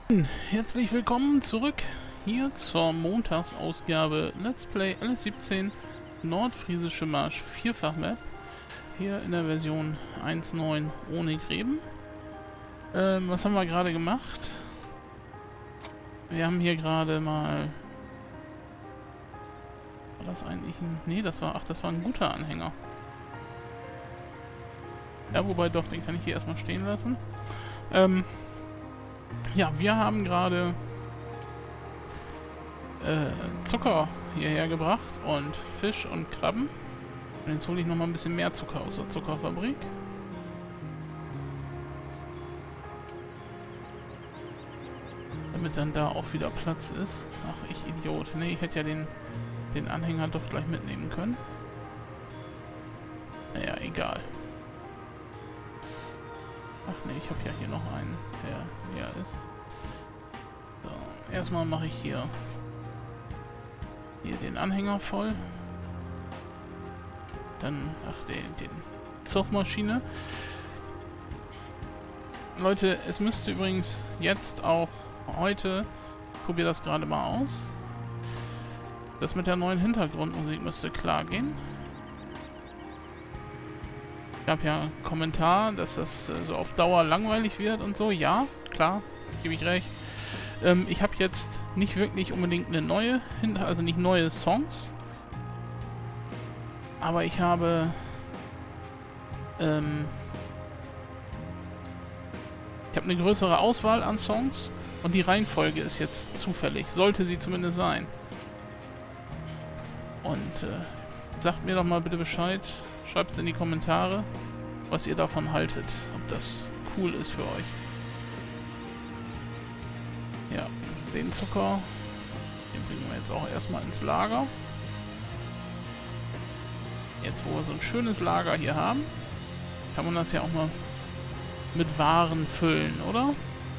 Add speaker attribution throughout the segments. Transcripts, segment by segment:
Speaker 1: Herzlich willkommen zurück hier zur Montagsausgabe Let's Play LS17 Nordfriesische Marsch Vierfach-Map. Hier in der Version 1.9 ohne Gräben. Was haben wir gerade gemacht? Wir haben hier gerade mal... War das eigentlich ein... Nee, das war ein guter Anhänger. Ja, wobei doch, den kann ich hier erstmal stehen lassen. Ja, wir haben gerade Zucker hierher gebracht und Fisch und Krabben. Und jetzt hole ich nochmal ein bisschen mehr Zucker aus der Zuckerfabrik. Damit dann da auch wieder Platz ist. Ach, ich Idiot. Ne, ich hätte ja den Anhänger doch gleich mitnehmen können. Naja, egal. Ach ne, ich habe ja hier noch einen, der leer ist. So, erstmal mache ich hier den Anhänger voll. Dann, ach, den Zugmaschine. Leute, es müsste übrigens jetzt auch heute, ich probiere das gerade mal aus, das mit der neuen Hintergrundmusik müsste klar gehen. Es gab ja einen Kommentar, dass das so auf Dauer langweilig wird und so. Ja, klar, gebe ich recht. Ich habe jetzt nicht wirklich unbedingt eine neue, also nicht neue Songs. Aber ich habe... ich habe eine größere Auswahl an Songs und die Reihenfolge ist jetzt zufällig. Sollte sie zumindest sein. Und sagt mir doch mal bitte Bescheid. Schreibt es in die Kommentare, was ihr davon haltet. Ob das cool ist für euch. Ja, den Zucker, den bringen wir jetzt auch erstmal ins Lager. Jetzt, wo wir so ein schönes Lager hier haben, kann man das ja auch mal mit Waren füllen, oder?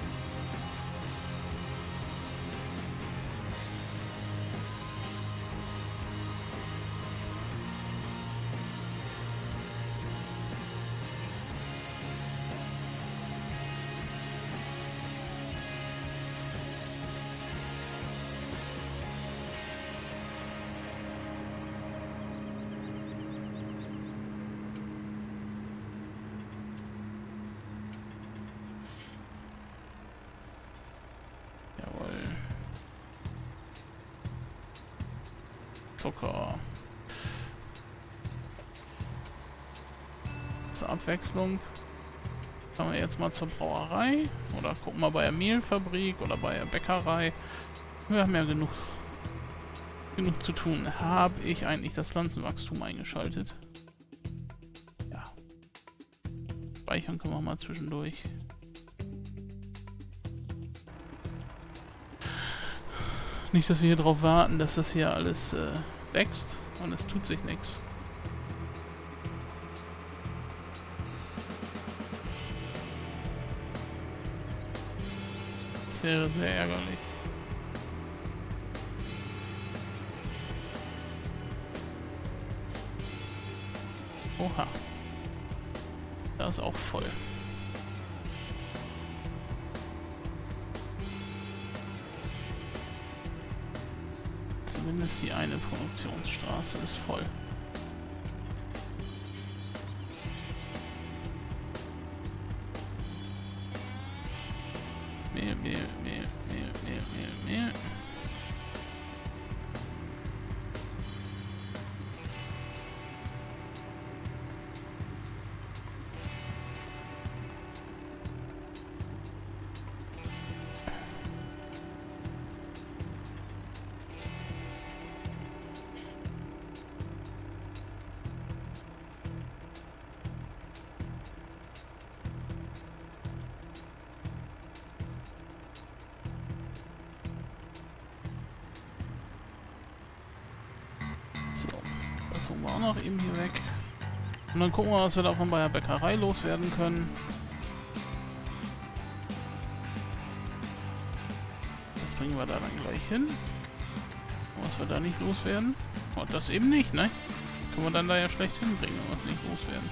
Speaker 1: Zucker. Zur Abwechslung fahren wir jetzt mal zur Brauerei oder gucken mal bei der Mehlfabrik oder bei der Bäckerei. Wir haben ja genug zu tun. Habe ich eigentlich das Pflanzenwachstum eingeschaltet? Ja. Speichern können wir mal zwischendurch. Nicht, dass wir hier drauf warten, dass das hier alles wächst und es tut sich nichts. Das wäre sehr ärgerlich. Oha. Da ist auch voll. Zumindest die eine Produktionsstraße ist voll. Mehl. So, das holen wir auch noch eben hier weg. Und dann gucken wir, was wir davon bei der Bäckerei loswerden können. Das bringen wir da dann gleich hin. Was wir da nicht loswerden. Und das eben nicht, ne? Können wir dann da ja schlecht hinbringen, wenn wir es nicht loswerden.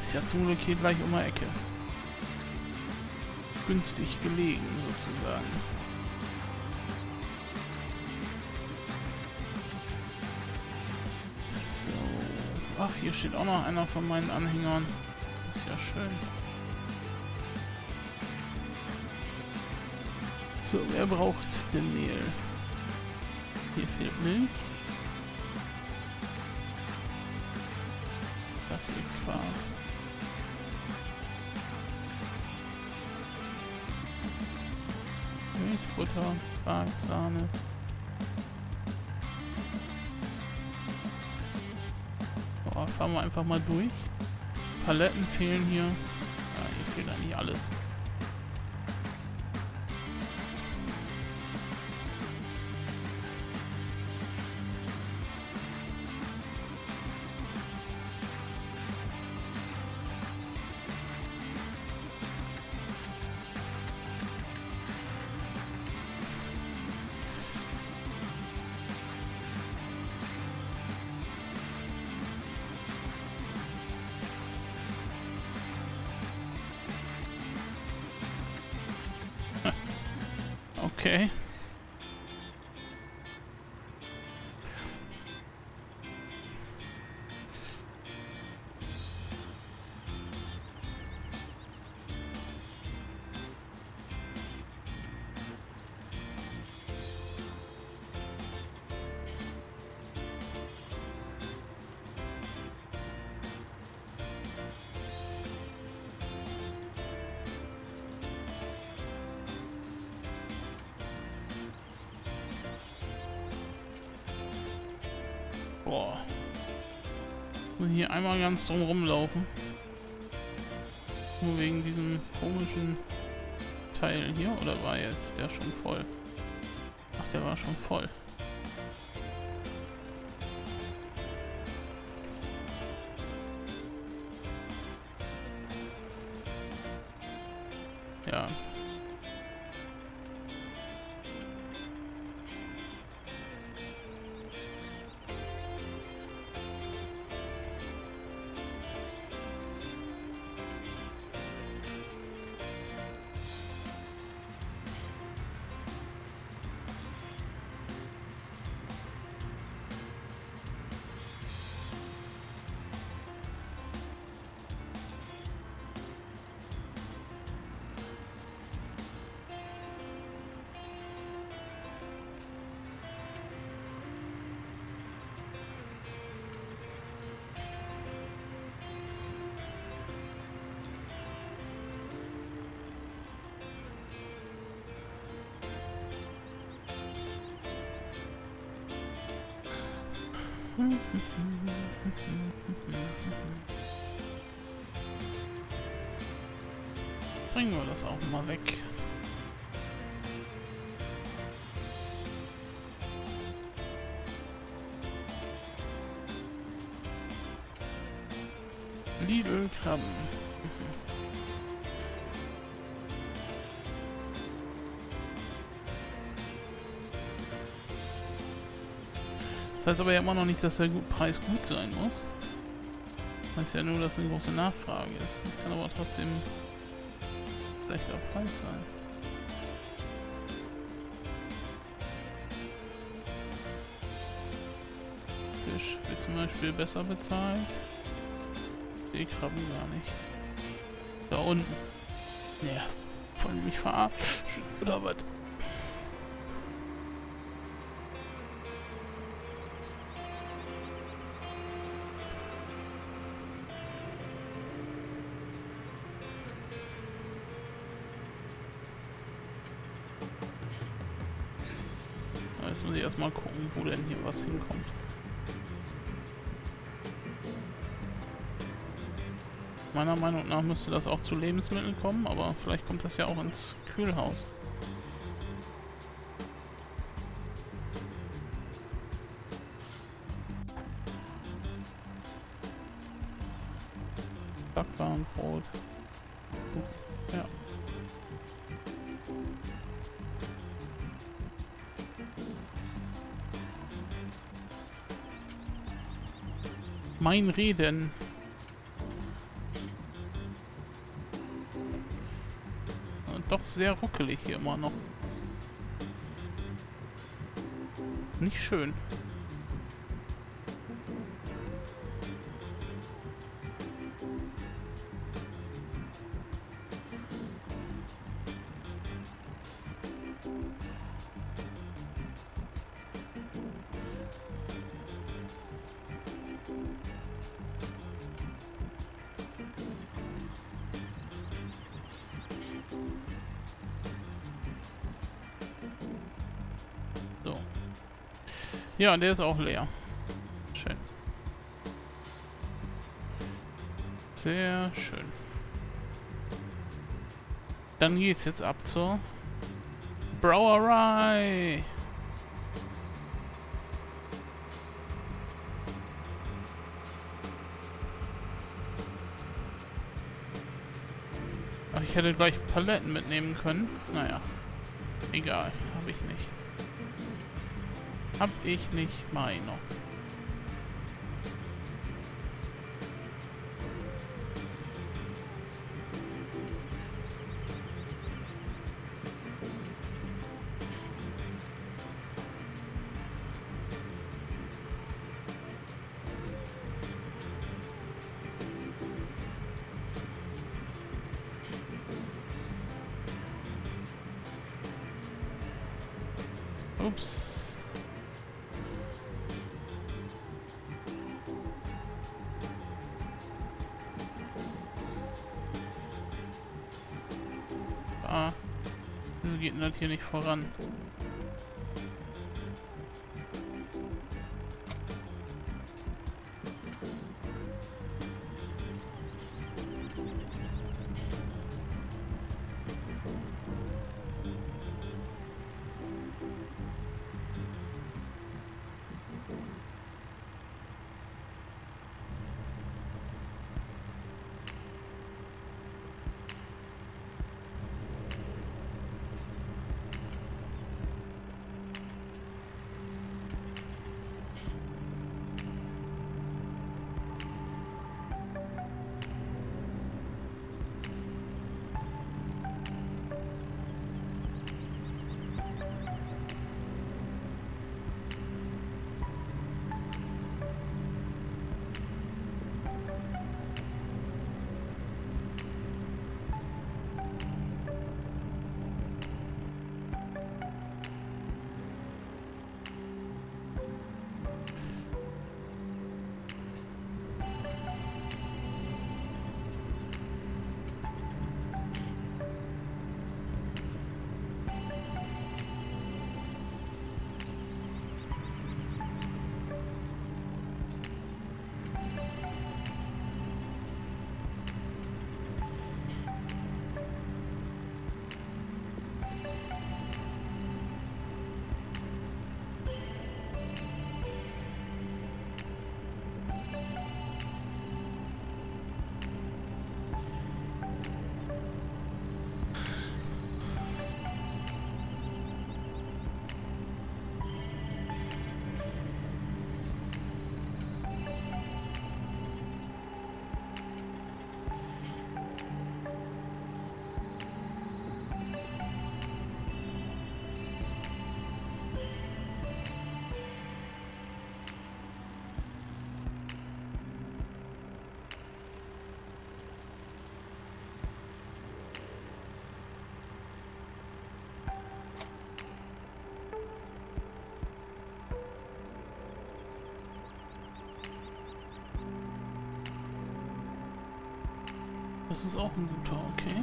Speaker 1: Ist ja zum Glück hier gleich um die Ecke. Günstig gelegen, sozusagen. So. Ach, hier steht auch noch einer von meinen Anhängern. Ist ja schön. So, wer braucht denn Mehl? Hier fehlt Milch. Da fehlt Quark. Milch, Butter, Quark, Sahne. Boah, fahren wir einfach mal durch. Paletten fehlen hier. Ja, hier fehlt eigentlich alles. Okay. Boah. Muss hier einmal ganz drum rumlaufen. Nur wegen diesem komischen Teil hier. Oder war jetzt der schon voll? Ach, der war schon voll. Ja. Bringen wir das auch mal weg. Lidl-Krabben. Das heißt aber ja immer noch nicht, dass der Preis gut sein muss. Das heißt ja nur, dass eine große Nachfrage ist. Das kann aber trotzdem schlechter Preis sein. Fisch wird zum Beispiel besser bezahlt. Seekrabben gar nicht. Da unten. Ja, wollen die mich verarschen oder was? Jetzt muss ich erstmal gucken, wo denn hier was hinkommt. Meiner Meinung nach müsste das auch zu Lebensmitteln kommen, aber vielleicht kommt das ja auch ins Kühlhaus. Backwarenbrot. Ja. Mein Reden. doch sehr ruckelig hier immer noch. Nicht schön. So. Ja, der ist auch leer. Schön. Sehr schön. Dann geht's jetzt ab zur Brauerei. Ach, ich hätte gleich Paletten mitnehmen können. Naja. Egal. Hab ich nicht. Hab ich nicht, meiner. Ups. Ah. Wieso geht denn das hier nicht voran? Das ist auch ein guter, okay.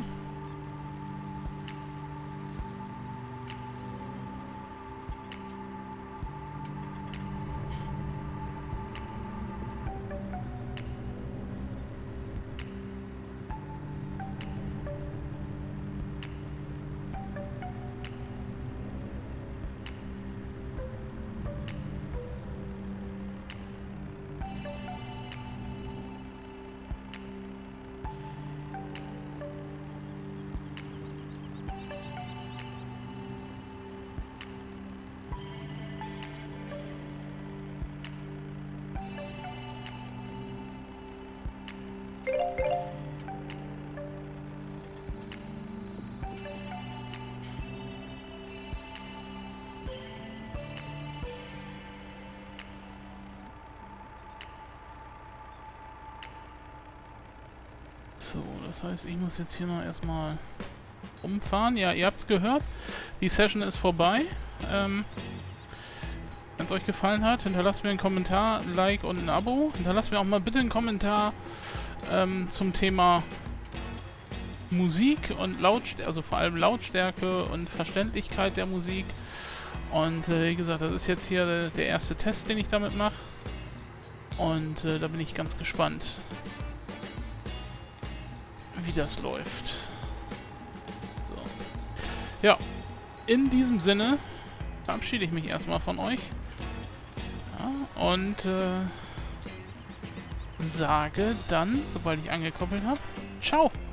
Speaker 1: So, das heißt, ich muss jetzt hier noch erstmal umfahren. Ja, ihr habt es gehört. Die Session ist vorbei. Wenn es euch gefallen hat, hinterlasst mir einen Kommentar, ein Like und ein Abo. Hinterlasst mir auch mal bitte einen Kommentar zum Thema Musik und Lautstärke, also vor allem Lautstärke und Verständlichkeit der Musik. Und wie gesagt, das ist jetzt hier der erste Test, den ich damit mache. Und da bin ich ganz gespannt, wie das läuft. So. Ja, in diesem Sinne verabschiede ich mich erstmal von euch. Ja, und sage dann, sobald ich angekoppelt habe, ciao!